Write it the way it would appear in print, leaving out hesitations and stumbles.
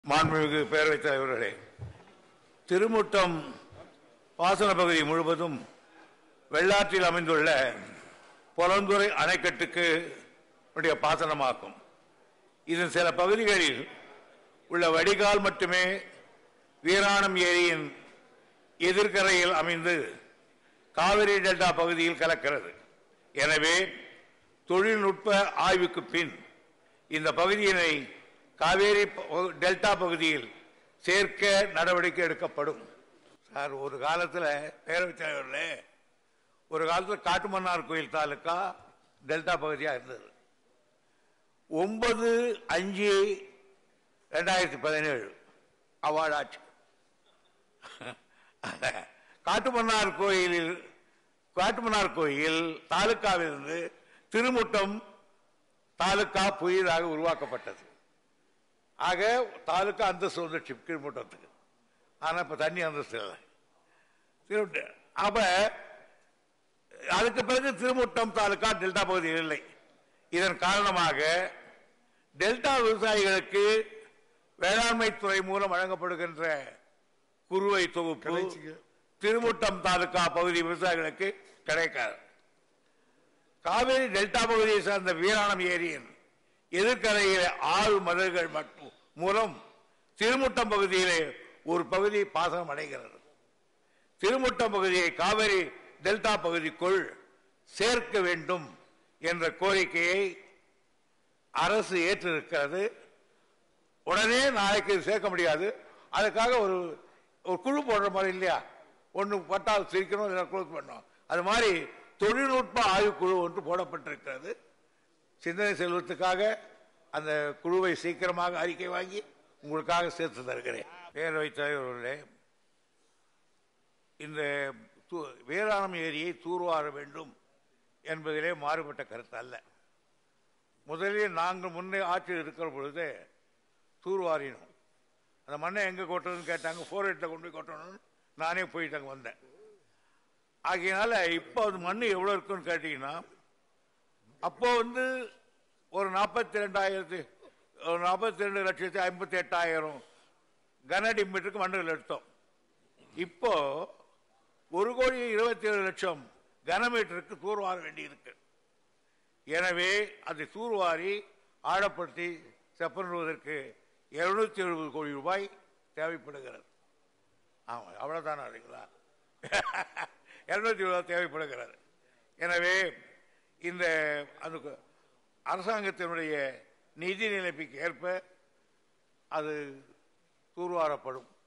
மாண்புமிகு பேரவைத் தலைவர்களே, திருமுட்டம் பாசன பகுதி முழுவதும் வெள்ளாற்றில் அமைந்துள்ள பொலந்துறை அணைக்கட்டுக்கு பாசனமாகும். இதன் சில பகுதிகளில் உள்ள வடிகால் மட்டுமே வீராணம் ஏரியின் எதிர்கரையில் அமைந்து காவிரி டெல்டா பகுதியில் கலக்கிறது. எனவே தொழில்நுட்ப ஆய்வுக்கு பின் இந்த பகுதியினை காவேரி டெல்டா பகுதியில் சேர்க்க நடவடிக்கை எடுக்கப்படும். சார், ஒரு காலத்தில் பேரவைத் தலைவர்களே, ஒரு காலத்தில் காட்டுமன்னார் கோயில் தாலுக்கா டெல்டா பகுதியாக இருந்தது. 9/5/2017 அவார்டு ஆட்சி. காட்டுமன்னார் கோயில் தாலுக்காவிலிருந்து திருமுட்டம் தாலுக்கா புதிதாக உருவாக்கப்பட்டது. ஆக தாலுக்கா அந்தஸ்து வந்துச்சு கீழ்மட்டத்துக்கு. ஆனால் இப்போ தண்ணி அந்தஸ்து இல்லை. அப்ப அதுக்கு பிறகு திருமுட்டம் தாலுக்கா டெல்டா பகுதியில் இல்லை. இதன் காரணமாக டெல்டா விவசாயிகளுக்கு வேளாண்மை துறை மூலம் வழங்கப்படுகின்ற குறுவை தொகுப்பு திருமுட்டம் தாலுக்கா பகுதி விவசாயிகளுக்கு கிடைக்காது. காவிரி டெல்டா பகுதியை சார்ந்த வீராணம் ஏரியின் எதிர்கரையிலே 6 மதகுகள் மூலம் திருமுட்டம் பகுதியிலே ஒரு பகுதி பாசனம் அடைகிறது. திருமுட்டம் பகுதியை காவிரி டெல்டா பகுதிக்குள் சேர்க்க வேண்டும் என்ற கோரிக்கையை அரசு ஏற்றிருக்கிறது. உடனே நாளைக்கு சேர்க்க முடியாது. அதுக்காக ஒரு குழு போடுற மாதிரி இல்லையா, ஒன்று பட்டால் சிரிக்கணும், இல்லை குழு பண்ணணும். அது மாதிரி தொழில்நுட்ப ஆய்வுக்குழு ஒன்று போடப்பட்டிருக்கிறது. சிந்தனை செல்வத்துக்காக அந்த குழுவை சீக்கிரமாக அறிக்கை வாங்கி உங்களுக்காக சேர்த்து தருகிறேன். பேரவைத் தலைவர்களே, இந்த வீராணம் ஏரியை தூர்வார வேண்டும் என்பதிலே மாறுபட்ட கருத்து அல்ல. முதலில் நாங்கள் முன்னே ஆட்சியில் இருக்கிற பொழுது தூர்வாரினோம். அந்த மண்ணை எங்கே கொட்டுறதுன்னு கேட்டாங்க. 4-8 கொண்டு போய் கொட்டணும்னு நானே போயிட்டு அங்கே வந்தேன். ஆகையினால இப்போ அது மண் எவ்வளோ இருக்குன்னு கேட்டீங்கன்னா, அப்போ ஒரு 42,58,000 கனஅடி மீட்டருக்கு மண்ணுகள் எடுத்தோம். இப்போ 1,27,00,000 கனமீட்டருக்கு தூர்வார வேண்டியிருக்கு. எனவே அதை தூர்வாரி ஆழப்படுத்தி செப்பனிடுவதற்கு 270 கோடி ரூபாய் தேவைப்படுகிறது. ஆமா, அவ்வளவுதானா இல்லைங்களா? 270 தேவைப்படுகிறது. எனவே இந்த அரசாங்கத்தினுடைய நிதி நிலைமைக்கு ஏற்ப அது தூர்வாரப்படும்.